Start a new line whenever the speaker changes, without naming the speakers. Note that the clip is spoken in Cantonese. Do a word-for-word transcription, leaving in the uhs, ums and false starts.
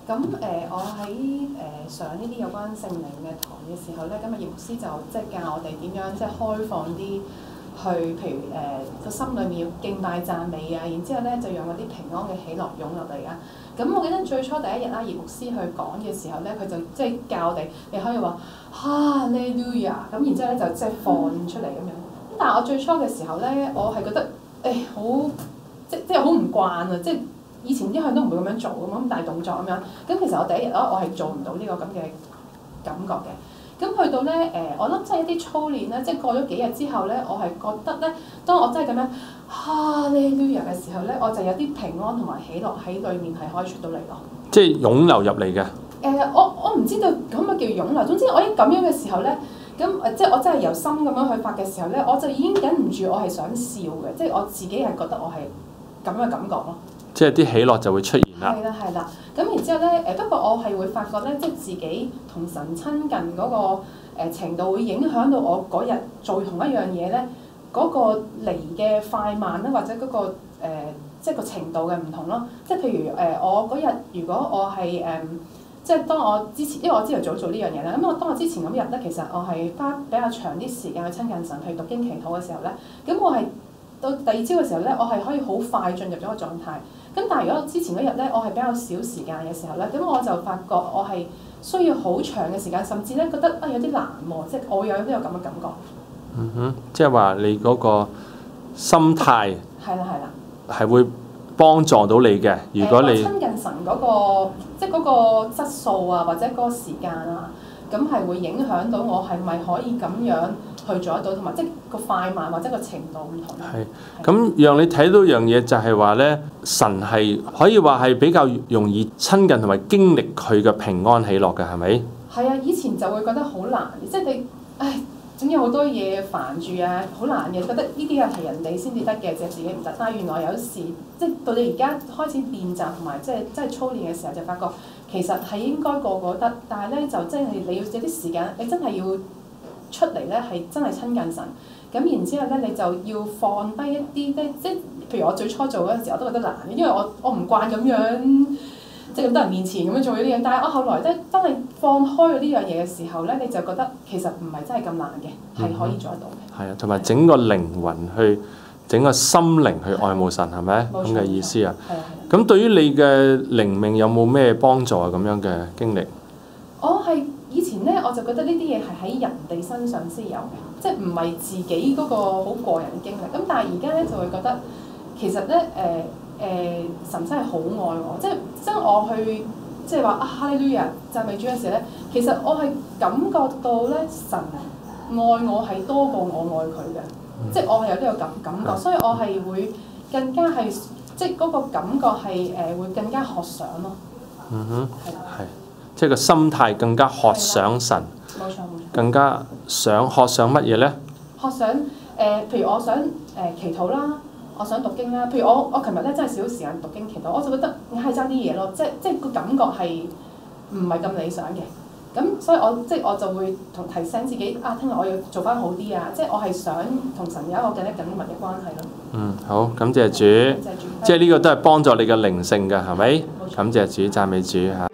咁誒、呃，我喺誒、呃、上呢啲有關聖靈嘅堂嘅時候咧，咁啊葉牧師就即係教我哋點樣即係開放啲去，譬如誒個、呃、心裏面要敬拜讚美啊，然之後咧就讓嗰啲平安嘅喜樂湧入嚟啊。咁我記得最初第一日啦，葉牧師去講嘅時候咧，佢就即係教我哋，你可以話哈利路亞，咁然之後咧就即係放出嚟咁樣。咁但係我最初嘅時候咧，我係覺得誒好即即係好唔慣啊，即係。以前一向都唔會咁樣做咁咁大動作咁樣，咁其實我第一日咧，我係做唔到呢個咁嘅感覺嘅。咁去到咧誒、呃，我諗即係一啲操練咧，即係過咗幾日之後咧，我係覺得咧，當我真係咁樣哈利路亞嘅時候咧，我就有啲平安同埋喜樂喺裏面係可以出到嚟咯。即係湧流入嚟嘅。誒、呃，我我唔知道咁咪叫湧流。總之我一咁樣嘅時候咧，咁誒即係我真係由心咁樣去發嘅時候咧，我就已經忍唔住，我係想笑嘅，即係我自己係覺得我係咁嘅感覺咯。即係啲喜樂就會出現啦。係啦，係啦。咁然之後咧，誒不過我係會發覺咧，即係自己同神親近嗰、那個、呃、程度，會影響到我嗰日做同一樣嘢咧，嗰、那個嚟嘅快慢咧，或者嗰、那個、呃、即係個程度嘅唔同咯。即係譬如誒、呃，我嗰日如果我係誒、呃，即係當我之前，因為我朝頭早做呢樣嘢啦。咁我當我之前咁日咧，其實我係花比較長啲時間去親近神，去讀經祈禱嘅時候咧，咁我係到第二朝嘅時候咧，我係可以好快進入咗個狀態。咁但係如果之前嗰日咧，我係比較少時間嘅時候咧，咁我就發覺我係需要好長嘅時間，甚至咧覺得啊有啲難喎，即係我有呢個咁嘅感覺。嗯哼，即係話你嗰個心態係啦係啦，係會幫助到你嘅。如果你親近神嗰個即係嗰個質素啊，或者嗰個時間啊，咁係會影響到我係咪可以咁樣去做得到，同埋即係個快慢或者個程度唔同。係，咁讓你睇到樣嘢就係話咧，神係可以話係比較容易親近同埋經歷佢嘅平安喜樂嘅，係咪？係啊，以前就會覺得好難，即係你，唉，總有好多嘢煩住啊，好難嘅，覺得呢啲係人哋先至得嘅，就自己唔得。但係原來有時即係到你而家開始練習同埋即係即係操練嘅時候，就發覺其實係應該個個得，但係咧就即係你要有啲時間，你真係要出嚟咧係真係親近神。咁然之後咧，你就要放低一啲咧，即係譬如我最初做嗰陣時，我都覺得難嘅，因為我我唔慣咁樣，即係咁多人面前咁樣做呢啲嘢。但係我後來咧，當你放開咗呢樣嘢嘅時候咧，你就覺得其實唔係真係咁難嘅，係、嗯、可以做得到嘅。係啊，同埋整個靈魂去，整個心靈去愛慕神，係咪咁嘅意思啊？係啊係啊。咁對於你嘅靈命有冇咩幫助啊？咁樣嘅經歷？我係以前咧，我就覺得呢啲嘢係喺人哋身上先有嘅。即係唔係自己嗰個好個人嘅經歷，咁但係而家咧就會覺得其實咧誒誒神真係好愛我，即係當我去即係話啊哈利路亞讚美主嘅時候咧，其實我係感覺到咧神愛我係多過我愛佢嘅，嗯、即係我係有呢個感感覺，嗯、所以我係會更加係即係嗰個感覺係誒、呃、會更加渴想咯。嗯哼，係係，即係個心態更加渴想神。冇錯冇錯，更加想學上乜嘢咧？學上誒、呃，譬如我想誒、呃、祈禱啦，我想讀經啦。譬如我我琴日咧真係少咗時間讀經祈禱，我就覺得硬係爭啲嘢咯，即係即係個感覺係唔係咁理想嘅。咁所以我即係我就會同提醒自己啊，聽日我要做翻好啲啊！即係我係想同神有一個更加緊密嘅關係咯。嗯，好，感謝主，感謝主，即係呢個都係幫助你嘅靈性嘅，係咪？冇錯，感謝主，讚美主嚇。